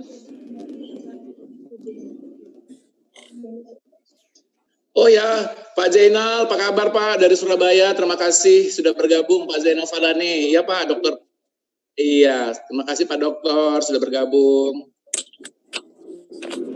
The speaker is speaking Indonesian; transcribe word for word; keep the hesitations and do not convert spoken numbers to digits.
Oh ya, Pak Zainal, apa kabar Pak dari Surabaya? Terima kasih sudah bergabung Pak Zainal Fadani. Iya Pak, dokter. Iya, terima kasih Pak Dokter sudah bergabung.